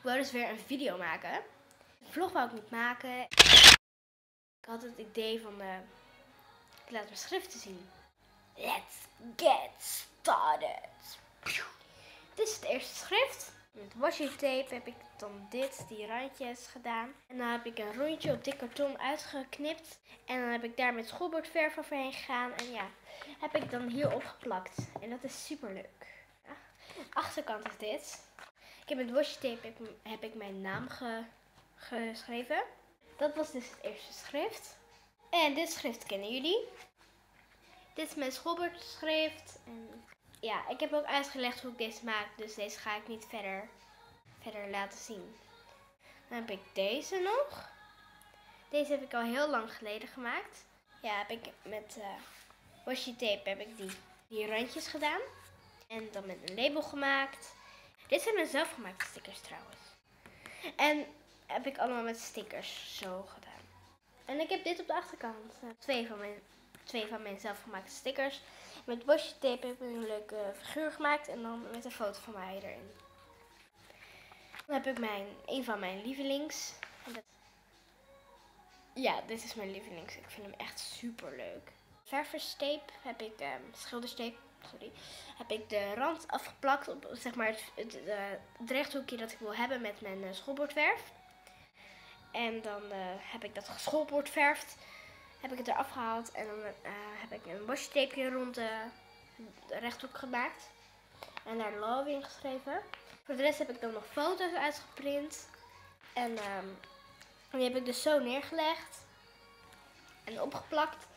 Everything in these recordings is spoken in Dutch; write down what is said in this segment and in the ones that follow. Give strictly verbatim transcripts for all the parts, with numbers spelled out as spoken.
wou dus weer een video maken. Een vlog wou ik niet maken. Ik had het idee van, uh, ik laat mijn schriften zien. Let's get started. Dit is het eerste schrift. Met washi tape heb ik dan dit, die randjes gedaan. En dan heb ik een rondje op dit karton uitgeknipt. En dan heb ik daar met schoolbordverf overheen gegaan. En ja, heb ik dan hier opgeplakt. En dat is super leuk. Ja. De achterkant is dit. Ik heb met washi tape heb, heb ik mijn naam ge, geschreven. Dat was dus het eerste schrift. En dit schrift kennen jullie. Dit is mijn schoolbordschrift. En ja, ik heb ook uitgelegd hoe ik deze maak. Dus deze ga ik niet verder, verder laten zien. Dan heb ik deze nog. Deze heb ik al heel lang geleden gemaakt. Ja, heb ik met uh, washi tape heb ik die, die randjes gedaan. En dan met een label gemaakt. Dit zijn mijn zelfgemaakte stickers trouwens. En heb ik allemaal met stickers zo gedaan. En ik heb dit op de achterkant. Uh, twee van mijn, twee van mijn zelfgemaakte stickers. Met washi tape heb ik een leuke figuur gemaakt. En dan met een foto van mij erin. Dan heb ik mijn, een van mijn lievelings. En dat... Ja, dit is mijn lievelings. Ik vind hem echt super leuk. Ververstape heb ik, um, schilderstape, sorry, heb ik de rand afgeplakt op zeg maar het, het, uh, het rechthoekje dat ik wil hebben met mijn uh, schoolbordverf. En dan uh, heb ik dat schoolbordverfd, heb ik het eraf gehaald en dan uh, heb ik een washi tapeje rond de, de rechthoek gemaakt. En daar love in geschreven. Voor de rest heb ik dan nog foto's uitgeprint. En um, die heb ik dus zo neergelegd en opgeplakt.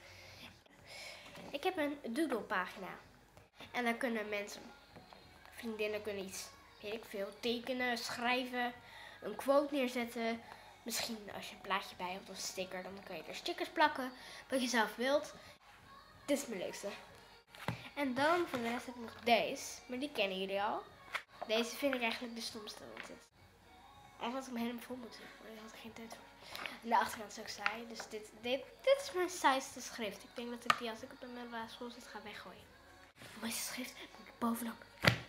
Ik heb een Doodle pagina. En daar kunnen mensen, vriendinnen kunnen iets, weet ik veel, tekenen, schrijven, een quote neerzetten. Misschien als je een plaatje bij hebt of een sticker, dan kan je er stickers plakken. Wat je zelf wilt. Dit is mijn leukste. En dan voor de rest heb ik nog deze. Maar die kennen jullie al. Deze vind ik eigenlijk de stomste. Want dit. Eigenlijk had ik hem helemaal vol moeten doen. Maar daar had ik geen tijd voor. En de achterkant is ook saai. Dus dit, dit, dit is mijn saaiste schrift. Ik denk dat ik die als ik op de middelbare school zit ga weggooien. Het mooiste schrift moet ik bovenop.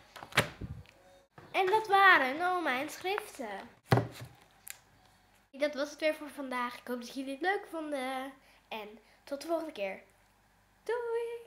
En dat waren al mijn schriften. Dat was het weer voor vandaag. Ik hoop dat jullie het leuk vonden. En tot de volgende keer. Doei!